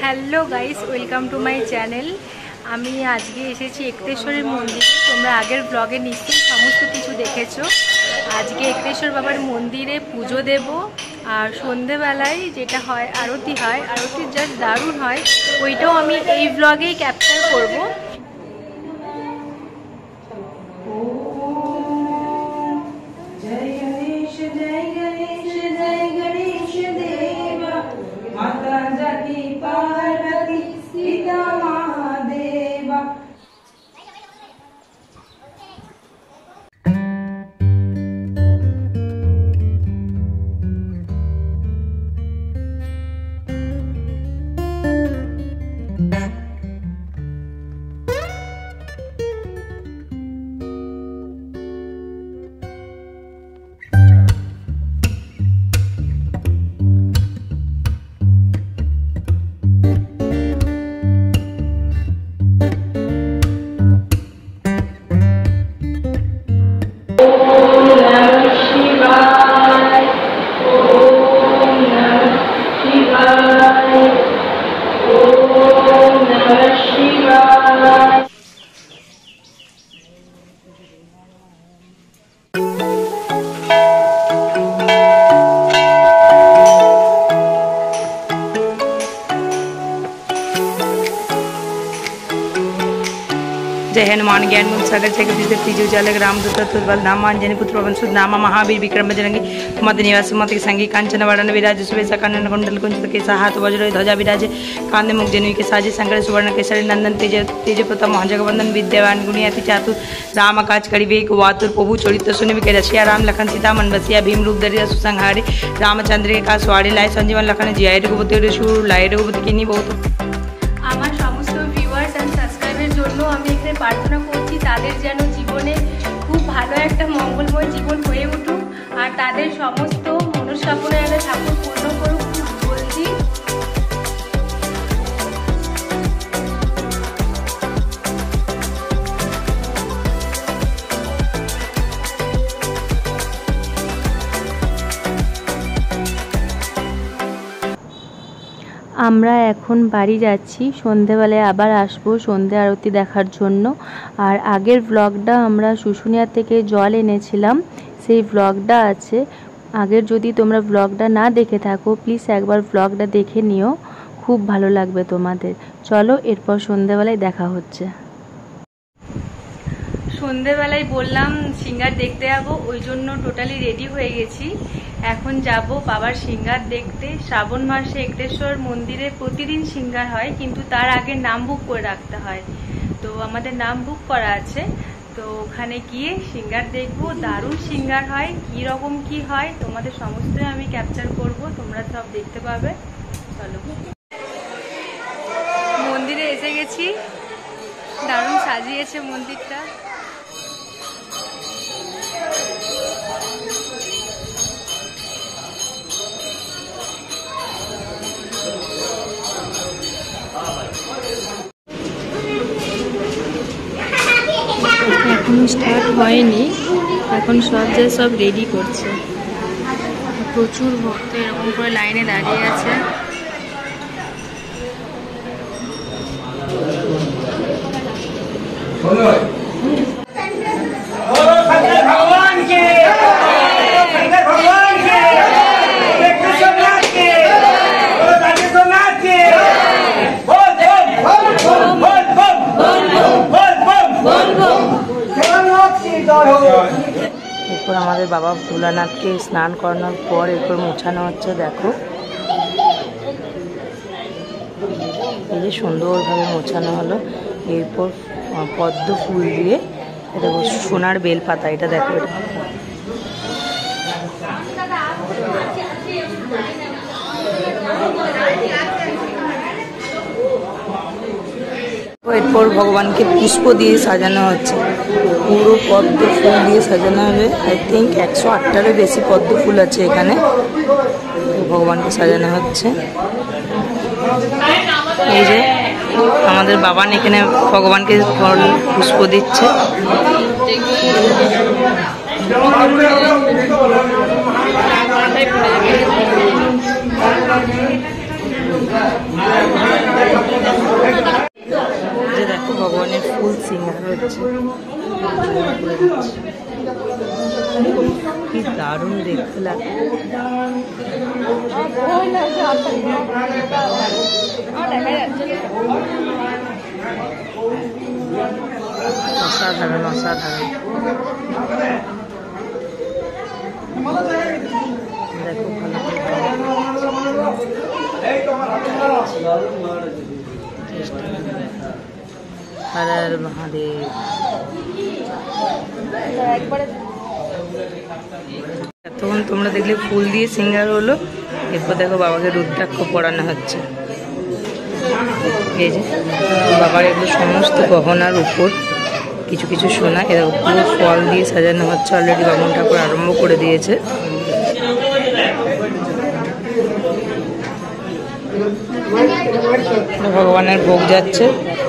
Hello guys, welcome to my channel. আমি আজকে এসেছি একটেশ্বরের মন্দিরে। তোমরা আগের ব্লগে নিশ্চয়ই সমস্ত কিছু দেখেছো। আজকে একটেশ্বর বাবার মন্দিরে পুজো দেব, আর সন্ধেবেলায় যেটা হয় আরতি হয়, আরতি জাস্ট দারুণ হয়, ওইটাও আমি এই ব্লগেই ক্যাপচার করব। जय हनुमान ज्ञान गुण सागर जय विद्युत तीजु जलग रामदूत तुर्बल नाम अंजनी पुत्र पवन सुत नाम महावीर विक्रम बजरंगी मद निवास मत संगी कांचन वरण विराज सुबेसा कानन कुंडल कुंचित केसा हाथ वज्र ध्वजा विराजे कांदे मुख जनुई के साजे शंकर सुवर्ण केसरी नंदन तेज तेज प्रताप महाजगवंदन विद्यावान गुणियाति चातुर राम काज करिबे एक वातुर प्रभु चरित्र सुनिबे के रसिया राम लखन सीता मन बसिया भीम रूप धरिया सुसंहारे रामचंद्र के का स्वाड़ी लाए संजीवन लखन जियाय रघुपति सुर लाए रघुपति किनी बहुत আমার সমস্ত ভিউয়ার্স এন্ড সাবস্ক্রাইবারের জন্য আমি এখানে প্রার্থনা করছি তাদের যেন জীবনে খুব ভালো একটা মঙ্গলময় জীবন হয়ে উঠুক, আর তাদের সমস্ত মনস্কামনা যেন ঠাকুর পূর্ণ করুক খুব বলছি। আমরা এখন বাড়ি যাচ্ছি, সন্ধেবেলায় আবার আসবো সন্ধে আরতি দেখার জন্য। আর আগের ব্লগটা আমরা শুশুনিয়া থেকে জল এনেছিলাম, সেই ব্লগটা আছে। আগের যদি তোমরা ব্লগটা না দেখে থাকো প্লিজ একবার ব্লগটা দেখে নিও, খুব ভালো লাগবে তোমাদের। চলো এরপর সন্ধেবেলায় দেখা হচ্ছে। সন্ধেবেলায় বললাম সিঙ্গার দেখতে যাবো, ওই জন্য টোটালি রেডি হয়ে গেছি। এখন যাব বাবার সিঙ্গার দেখতে। শ্রাবণ মাসে একটেশ্বর মন্দিরে প্রতিদিন সিঙ্গার হয়, কিন্তু তার আগে নাম বুক করে রাখতে হয়। তো আমাদের নাম বুক করা আছে, তো ওখানে গিয়ে সিঙ্গার দেখবো। দারুণ সিঙ্গার হয়, কি রকম কি হয় তোমাদের সমস্তই আমি ক্যাপচার করব, তোমরা সব দেখতে পাবে। চলো, মন্দিরে এসে গেছি, দারুণ সাজিয়েছে মন্দিরটা। এখনো স্টার্ট হয়নি, এখন সব রেডি করছে। প্রচুর ভক্ত এরকম করে লাইনে দাঁড়িয়ে আছে। এরপর আমাদের বাবা ভোলানাথকে স্নান করানোর পর এরপর মোছানো হচ্ছে। দেখো এই যে সুন্দরভাবে মোছানো হলো। এরপর পদ্ম ফুল দিয়ে, এটা সোনার বেল পাতা, এটা দেখো এটা এরপর ভগবানকে পুষ্প দিয়ে সাজানো হচ্ছে, পুরো পদ্ম ফুল দিয়ে সাজানো হবে। আই থিঙ্ক 108টারও বেশি পদ্ম ফুল আছে এখানে, ভগবানকে সাজানো হচ্ছে। এই যে আমাদের বাবান এখানে ভগবানকে ফল পুষ্প দিচ্ছে। ফুল সিঙ্গার হচ্ছে, কি দারুণ দেখতে লাগে। অসাধারণ অসাধারণ। দেখো ভালো হর হর মহাদেব। এতক্ষণ তোমরা দেখলে ফুল দিয়ে সিঙ্গার হলো, এরপর দেখো বাবাকে রুদ্রাক্ষ পরানো হচ্ছে। এই যে বাবার এগুলো সমস্ত গহনার উপর কিছু কিছু সোনা, এরা পুরো ফল দিয়ে সাজানো হচ্ছে। অলরেডি বামন ঠাকুর আরম্ভ করে দিয়েছে। ভগবানের ভোগ যাচ্ছে।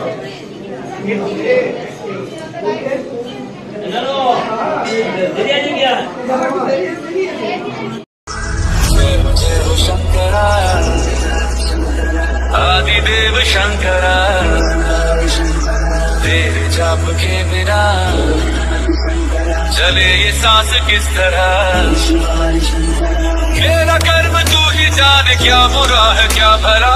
आदिदेव शंकरा तेरे जाप के बिना चले ये सांस किस तरह। मेरा कर्म तू ही जाने, क्या बुरा है क्या भला।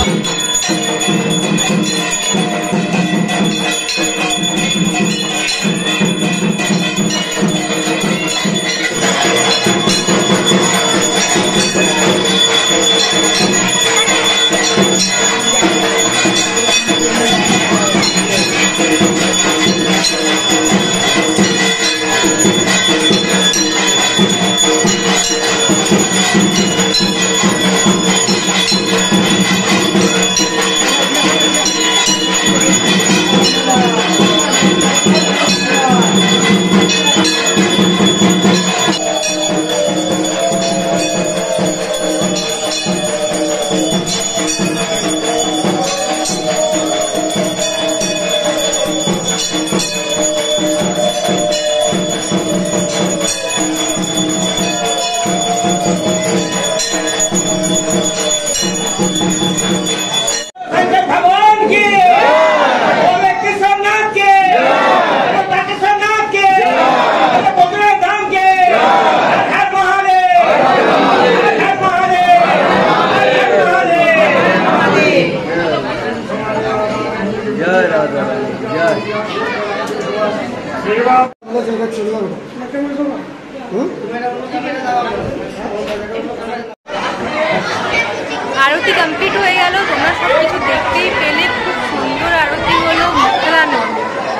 आरती कमप्लीट हो गल, तुम्हारा सब किछु देखते ही पेले। खूब सुंदर आरती हलो, मुक्तानंद।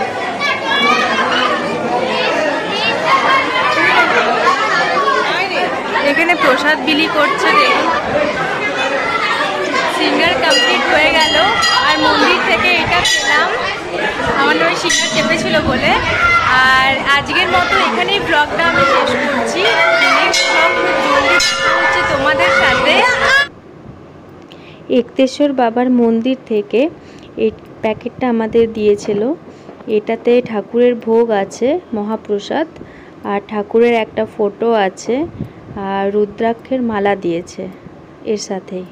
এখানে প্রসাদ বিলি করছে। দেখুন সিঙ্গার কমপ্লিট হয়ে গেল, আর মন্দির থেকে এটা পেলাম। আমার ওই সিঙ্গার চেপেছিল বলে। আর আজকের মতো এখানেই ব্লগটা আমি শেষ করছি। নেক্সট ব্লগ খুব জলদি হচ্ছে তোমাদের সাথে। একতেশ্বর বাবার মন্দির থেকে এই প্যাকেটটা আমাদের দিয়েছিল। এটাতে ঠাকুরের ভোগ আছে, মহাপ্রসাদ, আর ঠাকুরের একটা ফটো আছে, আর রুদ্রাক্ষের মালা দিয়েছে এর সাথেই।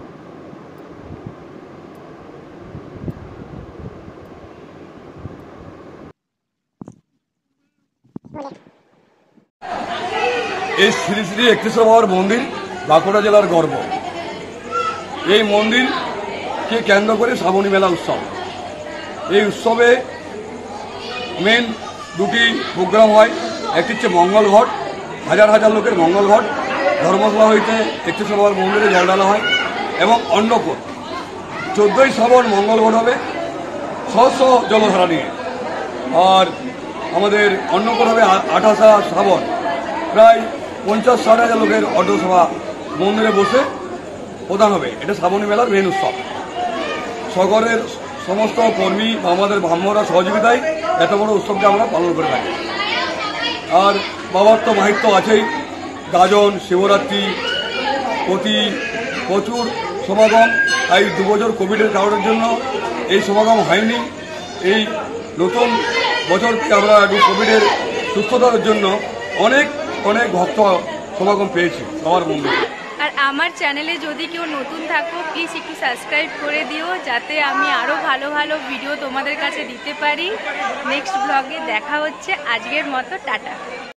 এই শ্রী শ্রী একতেশ্বর বাবার মন্দির বাঁকুড়া জেলার গর্ব। এই মন্দিরকে কেন্দ্র করে শ্রাবণী মেলা উৎসব। এই উৎসবে মেন দুটি প্রোগ্রাম হয়। একটি হচ্ছে মঙ্গল ঘট, হাজার হাজার লোকের মঙ্গল ঘট। ধর্মসভা হইতে একতেশ্বর বাবার মন্দিরে জল ঢালা হয়। এবং অন্নকূট 14ই শ্রাবণ মঙ্গল ঘট হবে 600 জলধারা নিয়ে। আর আমাদের অন্নকূট হবে 28 শ্রাবণ। প্রায় 50-60 হাজার লোকের অর্ধসভা মন্দিরে বসে প্রদান হবে। এটা শ্রাবণী মেলার মেন উৎসব। সকলের সমস্ত কর্মী বা আমাদের ব্রাহ্মণরা সহযোগিতায় এত বড় উৎসবকে আমরা পালন করে থাকি। আর বাবার তো মাহিত্য আছেই। গাজন, শিবরাত্রি, প্রচুর সমাগম। এই 2 বছর কোভিডের কারণের জন্য এই সমাগম হয়নি। এই নতুন বছরকে আমরা কোভিডের সুস্থতার জন্য অনেক অনেক ভক্ত সমাগম পেয়েছি বাবার মন্দিরে। আর আমার চ্যানেলে যদি কেউ নতুন থাকো প্লিজ একটু সাবস্ক্রাইব করে দিও, যাতে আমি আরও ভালো ভালো ভিডিও তোমাদের কাছে দিতে পারি। নেক্সট ব্লগে দেখা হচ্ছে, আজকের মতো টাটা।